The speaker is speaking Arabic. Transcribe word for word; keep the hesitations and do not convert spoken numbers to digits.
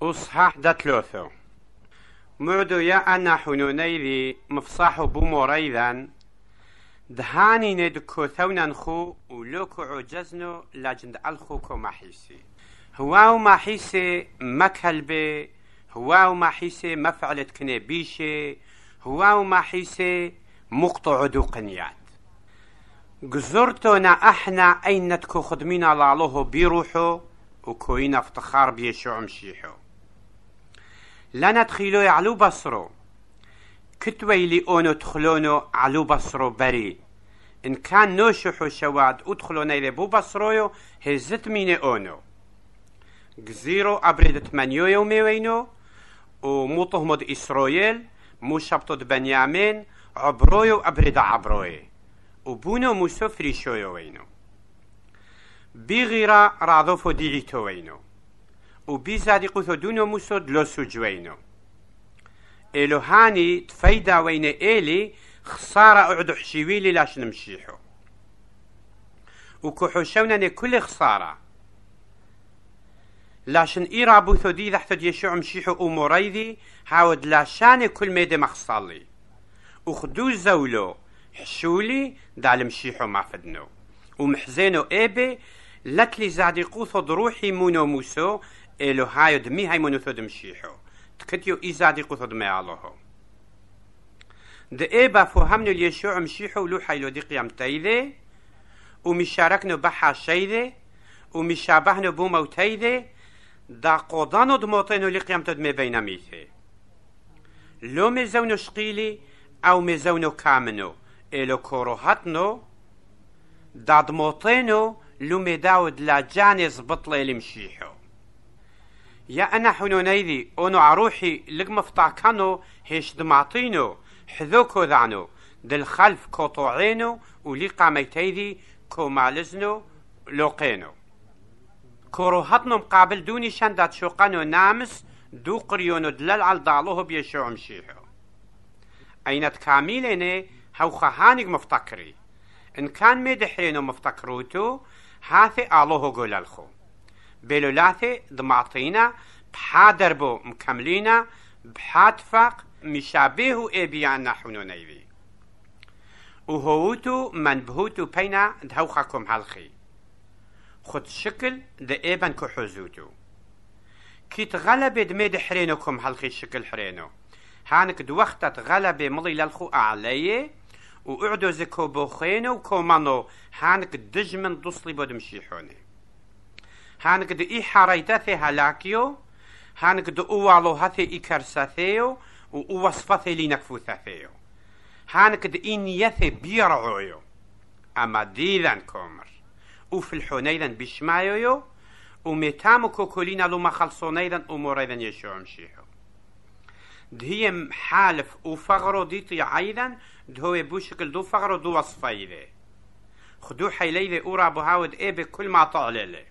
أصحاح دتلوثو معدو يا أنا حنوني ذي مفصاحو بوموريذا دهاني ندكو ثوننخو ولوكو عجزنو لاجند الخوكو محيسي هواو محيسي مكهلبي هواو محيسي مفعلة كنبيشي هواو محيسي مقطع دوقنيات قزرتونا احنا اين ندكو خدمينا لالوهو بيروحو وكوينا افتخار بيشوع مشيحو لا ندخلو علو بصرو كتويلي اونو تخلونو علو بصرو بري ان كان نوشحو شواد ادخلونا اذا بو بصرويو هزت ميني اونو جزيرو ابردت منيو يومي وينو وموطهمد اسرائيل مو شبطد بنيامين عبرويو ابرد عبروي وبونو مسافري شويو وينو بغيرا راضوفو ديعيتو وينو وبيزادي قثو دونو مسود لوسو جوينو إلو هاني تفيدا وين إلي خسارة أعدو حشيويلي لاش نمشيحو وكحوشونني كل خسارة لاشن إيرا بوثو دي ذحتو يشوع مشيحو أموريذي هاود لاشاني كل ميدي مخصالي وخدو زولو حشولي دال مشيحو مافدنو ومحزينو إيبي لتلي زادي قوثو دروحي مونو موسو إلو هايو دمي هاي مونوثو دمشيحو تكتيو إيزادي قوثو دمي الله دئيبا فهمنو ليشوع مشيحو لو حيلو دي قيامتايذي ومشاركنو بحا شيذي ومشابهنو بو موتايذي دا قوضانو دموطينو لقيامتو دمي بيناميثي لو ميزونو شقيلي أو ميزونو كامنو إلو كوروهاتنو دا دموطينو لو ميداود لا جاني زبطلي لمشيحو يا أنا حنونيذي أونو عروحي لقمفطع كانو هيش دماطينو حذوكو ذعنو دل خلف كوطوعينو وليقا ميتيذي كو مالزنو لوقينو كوروهاتنو مقابل دوني شندات شوقانو نامس دو قريونو دلال على ضعلوه بيشوع مشيحو أينت كاميليني هاو خهانيق مفتكري إن كان ميدحرينو مفتكروتو هاثي آلوه قولالخو بلولاثي دماطينا بحادربو مكملينا بحاتفق مشابهو إبيانا حنونيذي وهوتو منبهوتو بينا دهوخاكم هالخي خد شكل دائبا كحوزوتو كيت غلب دميد حرينوكم هالخي شكل حرينو هانك دوختت غلب مضي للخو أعليه وقعدو زكو بوخينو وكومانو هانك دجمن دوصلي بودمشيحوني هانك دو إي حريتاثي هلاكيو هانك دو أوالو هاثي إكرساثيو ووصفاثي لنكفوثاثيو هانك دو إي نياثي بيرعويو أما ديذان كومر وفي الحونيذان بشمايويو وميتامو كوكولينا لما خلصونيذان أموريذان يشوع مشيحو دهي حالف وفغرو ديتي عيذان دهو بوشكل دو فغرو دو وصفايذي خدو حيليذي أورا بهاود إيبي كل ما طعليلي